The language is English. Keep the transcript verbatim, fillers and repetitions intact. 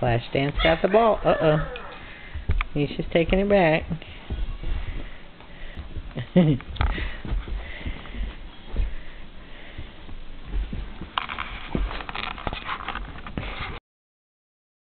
Flashdance got the ball. Uh-oh. He's just taking it back.